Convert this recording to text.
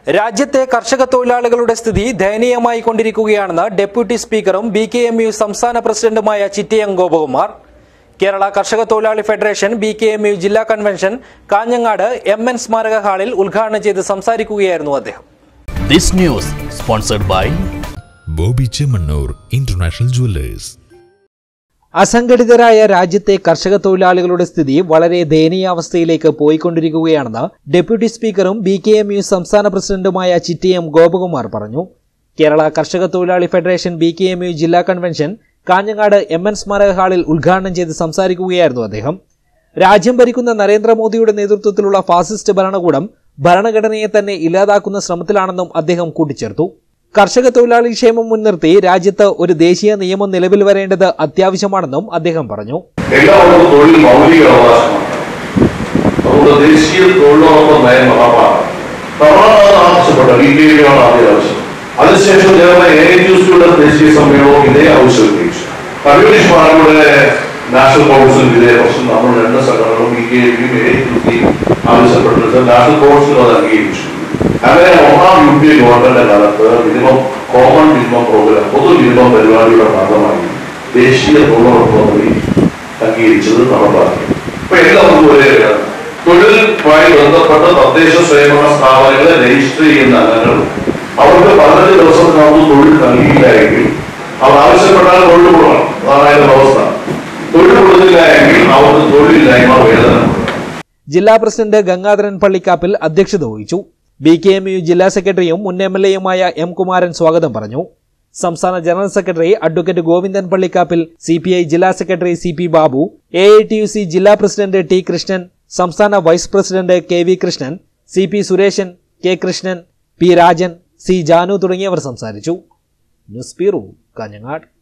രാജ്യത്തെ കർഷക തൊഴിലാളികളുടെ സ്ഥിതി ദയനീയമായി കൊണ്ടിരിക്കുകയാണെന്ന് ഡെപ്യൂട്ടി സ്പീക്കറും BKMU സംസ്ഥാന പ്രസിഡന്റുമായ ചിറ്റയം ഗോപകുമാർ. കേരള കർഷക തൊഴിലാളി ഫെഡറേഷൻ BKMU ജില്ലാ കൺവെൻഷൻ കാഞ്ഞങ്ങാട് MN സ്മാരക ഹാളിൽ ഉദ്ഘാടനം ചെയ്ത് സംസാരിക്കുകയായിരുന്നു അദ്ദേഹം. This news sponsored by Bobby Chemannur International Jewelers. അസംഘടിതരായ രാജ്യത്തെ കർഷക തൊഴിലാളികളുടെ സ്ഥിതി വളരെ ദയനീയാവസ്ഥയിലേക്ക് പോയിക്കൊണ്ടിരിക്കുകയാണെന്ന് ഡെപ്യൂട്ടി സ്പീക്കറും BKMU സംസ്ഥാന പ്രസിഡന്റുമായ ചിറ്റയം ഗോപകുമാർ പറഞ്ഞു. കേരള കർഷക തൊഴിലാളി ഫെഡറേഷൻ BKMU ജില്ലാ കൺവെൻഷൻ കാഞ്ഞങ്ങാട് MN സ്മാരക ഹാളിൽ ഉദ്ഘാടനം ചെയ്ത് സംസാരിക്കുകയായിരുന്നു അദ്ദേഹം. രാജ്യം ഭരിക്കുന്ന നരേന്ദ്രമോദിയുടെ നേതൃത്വത്തിലുള്ള ഫാസിസ്റ്റ് ഭരണകൂടം ഭരണഘടനയെ തന്നെ ഇല്ലാതാക്കുന്ന ശ്രമത്തിലാണെന്നും അദ്ദേഹം കൂട്ടിച്ചേർത്തു. കർഷക തൊഴിലാളി ക്ഷേമം മുൻനിർത്തി രാജ്യത്ത് ഒരു ദേശീയ നിയമം നിലവിൽ വരേണ്ടത് അത്യാവശ്യമാണെന്നും അദ്ദേഹം പറഞ്ഞു. എല്ലാവർക്കും തൊഴിൽ മൗലിക അവകാശമാണ്. അതുകൊണ്ട് ദേശീയ തൊഴിലുറപ്പ് നയം ആവശ്യപ്പെട്ട BKMU-ആണ് ആദ്യ ആവശ്യം. അതിനുശേഷം ANTUC-യുടെ ദേശീയ സമ്മേളനവും ഇതേ ആവശ്യം ഉന്നയിച്ചു. കമ്മ്യൂണിസ്റ്റ് പാർട്ടിയുടെ നാഷണൽ കൗൺസിൽ ഇതേ പ്രശ്നം നമ്മൾ രണ്ട് സംഘടനകളും BKMU ANTUC ആവശ്യപ്പെട്ടിട്ട് നാഷണൽ കൗൺസിൽ അത് അംഗീകരിച്ചു. അങ്ങനെ ഒന്നാം UPA ഗവൺമെന്റിന്റെ കാലത്ത് കോമൺ മിനിമം പ്രോഗ്രാം പൊതു മിനിമം പരിപാടിയുടെ ഭാഗമായി ദേശീയ തൊഴിലുറപ്പ് പദ്ധതി അംഗീകരിച്ചത് നടപ്പാക്കി. ഇപ്പൊ എല്ലാവർക്കും ഒരേ തൊഴിലുമായി ബന്ധപ്പെട്ട തദ്ദേശ സ്വയംഭരണ സ്ഥാപനങ്ങളെ രജിസ്റ്റർ ചെയ്യുന്ന അംഗങ്ങൾ അവർക്ക് 15 ദിവസത്തിനകത്ത് തൊഴിൽ നൽകിയില്ലെങ്കിൽ അവർ ആവശ്യപ്പെട്ടാൽ തൊഴിൽ കൊടുക്കണം. അതാണ് അതിന്റെ അവസ്ഥ. തൊഴിൽ കൊടുത്തില്ല എങ്കിൽ അവർക്ക് തൊഴിലില്ലായ്മ വേതനം. ജില്ലാ പ്രസിഡന്റ് ഗംഗാധരൻ പള്ളിക്കാപ്പിൽ അധ്യക്ഷത വഹിച്ചു. BKMU ജില്ലാ സെക്രട്ടറിയും മുൻ MLA-യുമായ M. കുമാരൻ സ്വാഗതം പറഞ്ഞു. സംസ്ഥാന general secretary advocate Govindan Pallikkappil, CPI ജില്ലാ സെക്രട്ടറി CP ബാബു, AITUC ജില്ലാ പ്രസിഡന്റ് T. കൃഷ്ണൻ, സംസ്ഥാന vice president KV Krishnan, CP Sureshan, K. Krishnan, P. Rajan, C. Janu തുടങ്ങിയവർ സംസാരിച്ചു. News bureau, Kanhangad.